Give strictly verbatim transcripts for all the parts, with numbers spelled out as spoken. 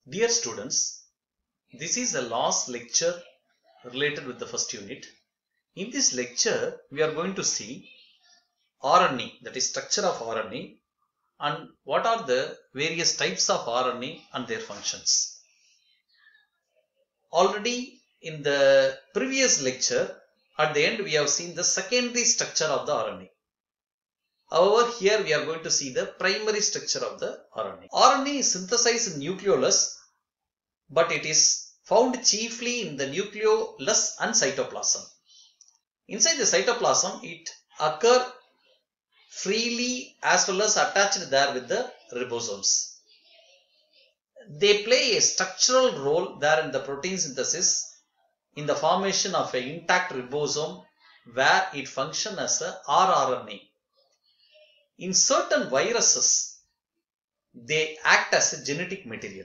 Dear students, this is the last lecture related with the first unit. In this lecture, we are going to see R N A, that is structure of R N A, and what are the various types of R N A and their functions. Already in the previous lecture, at the end we have seen the secondary structure of the R N A. However, here we are going to see the primary structure of the R N A. R N A is synthesized in nucleolus, but it is found chiefly in the nucleolus and cytoplasm. Inside the cytoplasm, it occurs freely as well as attached there with the ribosomes. They play a structural role there in the protein synthesis in the formation of an intact ribosome where it functions as a rRNA. In certain viruses, they act as a genetic material.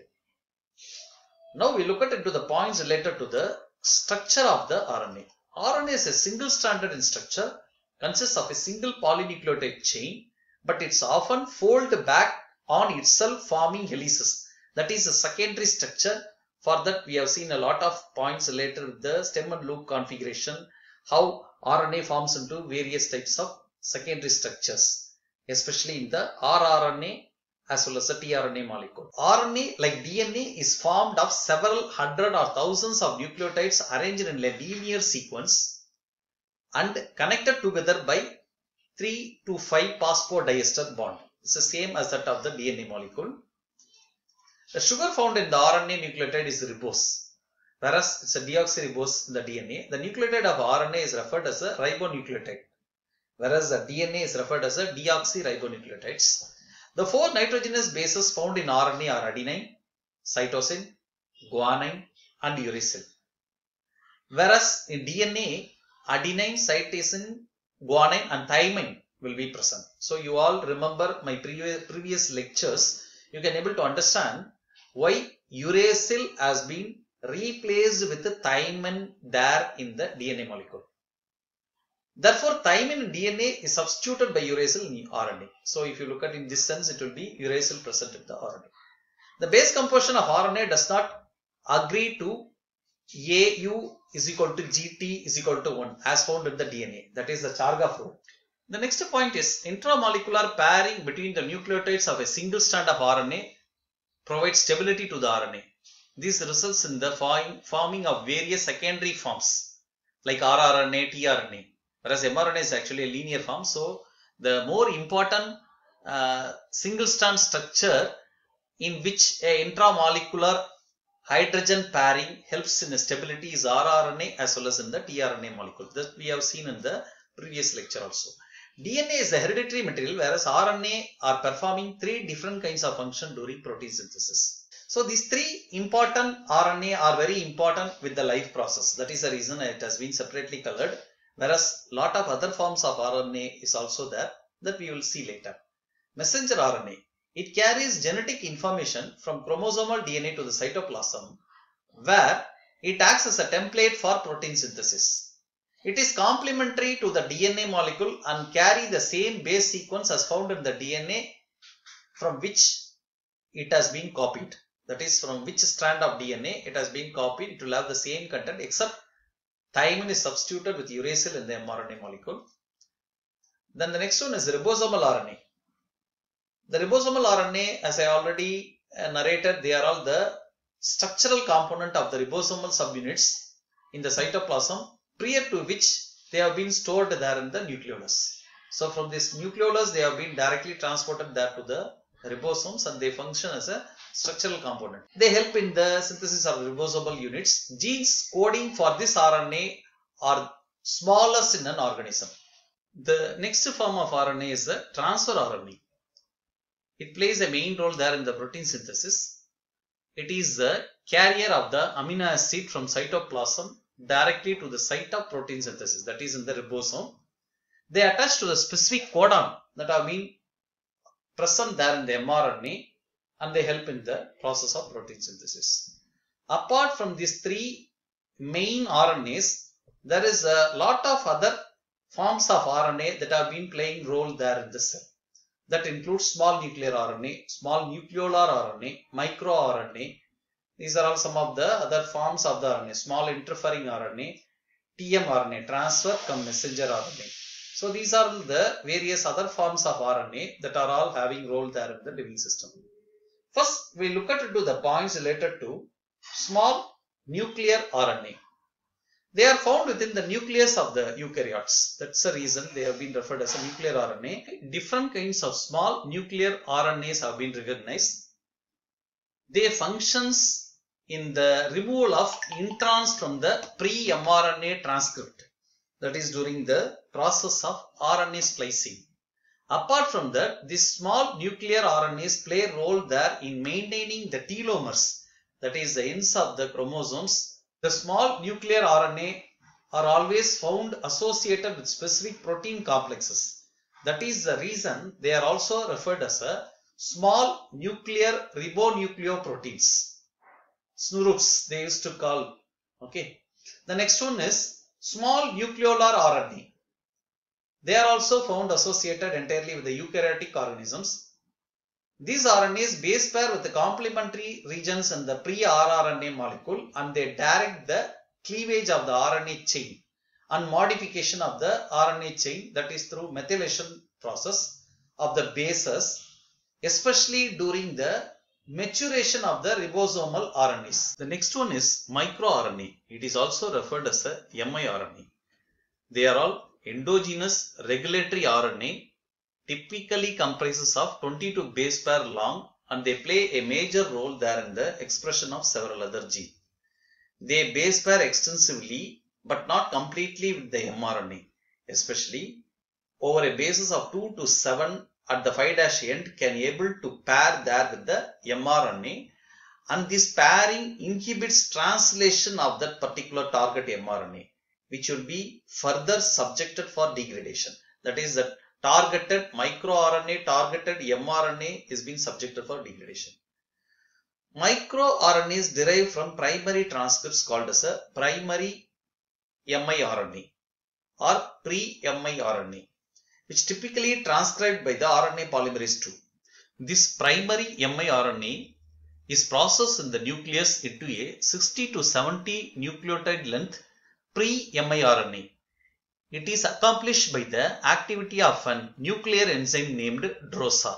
Now we look at into the points related to the structure of the R N A. R N A is a single stranded in structure, consists of a single polynucleotide chain, but it's often folded back on itself forming helices. That is a secondary structure. For that we have seen a lot of points related with the stem and loop configuration, how R N A forms into various types of secondary structures, especially in the rRNA as well as the tRNA molecule. R N A, like D N A, is formed of several hundred or thousands of nucleotides arranged in a linear sequence and connected together by three to five phosphodiester bond. It's the same as that of the D N A molecule. The sugar found in the R N A nucleotide is ribose, whereas it's a deoxyribose in the D N A. The nucleotide of R N A is referred as a ribonucleotide, whereas the D N A is referred as a deoxyribonucleotides. The four nitrogenous bases found in R N A are adenine, cytosine, guanine and uracil. Whereas in D N A, adenine, cytosine, guanine and thymine will be present. So you all remember my previous, previous lectures. You can able to understand why uracil has been replaced with the thymine there in the D N A molecule. Therefore, thymine in D N A is substituted by uracil in R N A. So, if you look at in this sense, it will be uracil present in the R N A. The base composition of R N A does not agree to A U is equal to G T is equal to one as found in the D N A. That is the Chargaff rule. The next point is intramolecular pairing between the nucleotides of a single strand of R N A provides stability to the R N A. This results in the forming of various secondary forms like rRNA, tRNA. Whereas mRNA is actually a linear form. So, the more important uh, single strand structure in which a intramolecular hydrogen pairing helps in stability is rRNA as well as in the tRNA molecule. That we have seen in the previous lecture also. D N A is a hereditary material, whereas R N A are performing three different kinds of function during protein synthesis. So, these three important R N A are very important with the life process. That is the reason it has been separately colored. Whereas lot of other forms of R N A is also there that we will see later. Messenger R N A. It carries genetic information from chromosomal D N A to the cytoplasm where it acts as a template for protein synthesis. It is complementary to the D N A molecule and carry the same base sequence as found in the D N A from which it has been copied. That is, from which strand of D N A it has been copied. It will have the same content except thymine is substituted with uracil in the mRNA molecule. Then the next one is ribosomal R N A. The ribosomal R N A, as I already narrated, they are all the structural component of the ribosomal subunits in the cytoplasm, prior to which they have been stored there in the nucleolus. So from this nucleolus, they have been directly transported there to the ribosomes and they function as a structural component. They help in the synthesis of ribosomal units. Genes coding for this R N A are smallest in an organism. The next form of R N A is the transfer R N A. It plays a main role there in the protein synthesis. It is the carrier of the amino acid from cytoplasm directly to the site of protein synthesis, that is in the ribosome. They attach to the specific codon that have been present there in the mRNA and they help in the process of protein synthesis. Apart from these three main R N As, there is a lot of other forms of R N A that have been playing role there in the cell. That includes small nuclear R N A, small nucleolar R N A, micro R N A, These are all some of the other forms of the R N A. Small interfering R N A, T M R N A, transfer cum messenger R N A. So these are the various other forms of R N A that are all having role there in the living system. First, we look at into the points related to small nuclear R N A. They are found within the nucleus of the eukaryotes. That's the reason they have been referred as a nuclear R N A. Different kinds of small nuclear R N As have been recognized. They functions in the removal of introns from the pre-mRNA transcript. That is during the process of R N A splicing. Apart from that, these small nuclear R N As play a role there in maintaining the telomers, that is the ends of the chromosomes. The small nuclear R N A are always found associated with specific protein complexes. That is the reason they are also referred as a small nuclear ribonucleoproteins. S N R Ps they used to call. Okay. The next one is small nucleolar R N A. They are also found associated entirely with the eukaryotic organisms. These R N As base pair with the complementary regions in the pre-R R N A molecule, and they direct the cleavage of the R N A chain and modification of the R N A chain, that is through methylation process of the bases, especially during the maturation of the ribosomal R N As. The next one is microRNA. It is also referred as a miRNA. They are all endogenous regulatory R N A, typically comprises of twenty-two base pair long, and they play a major role there in the expression of several other genes. They base pair extensively but not completely with the mRNA, especially over a basis of two to seven at the five' end can able to pair there with the mRNA, and this pairing inhibits translation of that particular target mRNA, which will be further subjected for degradation. That is, that targeted microRNA, targeted mRNA is being subjected for degradation. MicroRNAs derive from primary transcripts called as a primary miRNA or pre-miRNA, which typically transcribed by the R N A polymerase two. This primary miRNA is processed in the nucleus into a sixty to seventy nucleotide length pre-miRNA. It is accomplished by the activity of a nuclear enzyme named DROSA.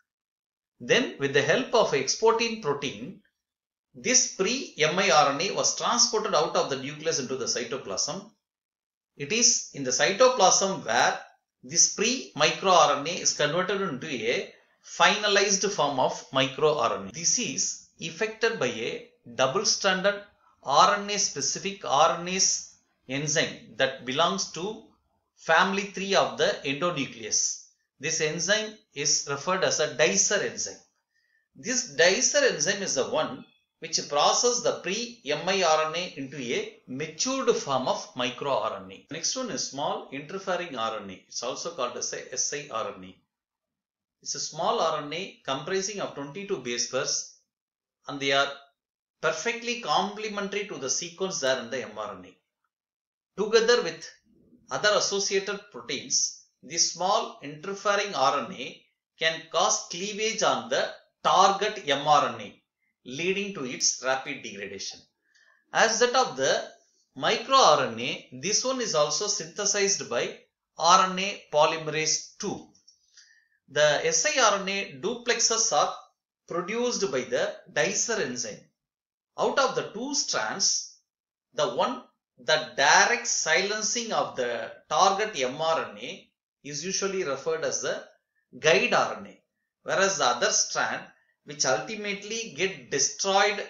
Then, with the help of exportin protein, this pre-miRNA was transported out of the nucleus into the cytoplasm. It is in the cytoplasm where this pre-microRNA is converted into a finalized form of microRNA. This is effected by a double-stranded R N A-specific RNase enzyme that belongs to family three of the endonuclease. This enzyme is referred as a dicer enzyme. This dicer enzyme is the one which processes the pre-miRNA into a matured form of microRNA. Next one is small interfering R N A. It's also called as a siRNA. It's a small R N A comprising of twenty-two base pairs, and they are perfectly complementary to the sequence there in the mRNA. Together with other associated proteins, this small interfering R N A can cause cleavage on the target mRNA, leading to its rapid degradation. As that of the microRNA, this one is also synthesized by R N A polymerase two. The siRNA duplexes are produced by the dicer enzyme. Out of the two strands, the one that directs silencing of the target mRNA is usually referred as the guide R N A, whereas the other strand, which ultimately get destroyed,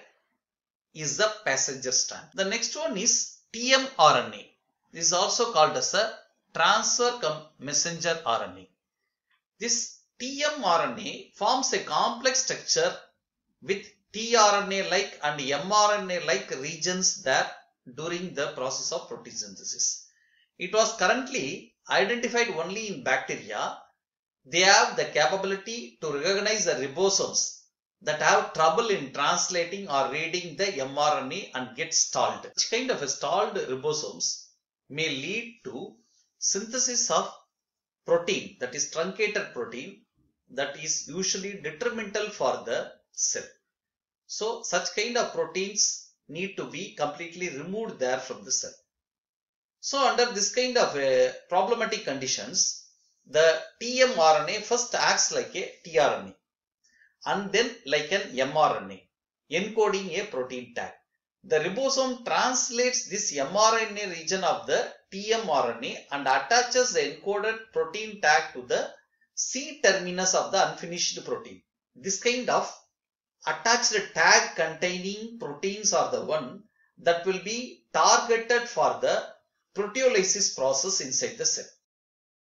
is the passenger strand. The next one is tmRNA. This is also called as a transfer cum messenger R N A. This tmRNA forms a complex structure with tRNA-like and mRNA-like regions there during the process of protein synthesis. It was currently identified only in bacteria. They have the capability to recognize the ribosomes that have trouble in translating or reading the mRNA and get stalled. Which kind of a stalled ribosomes may lead to synthesis of protein, that is truncated protein, that is usually detrimental for the cell. So such kind of proteins need to be completely removed there from the cell. So under this kind of uh, problematic conditions, the tmRNA first acts like a tRNA and then like an mRNA, encoding a protein tag. The ribosome translates this mRNA region of the tmRNA and attaches the encoded protein tag to the C terminus of the unfinished protein. This kind of attached tag containing proteins are the one that will be targeted for the proteolysis process inside the cell.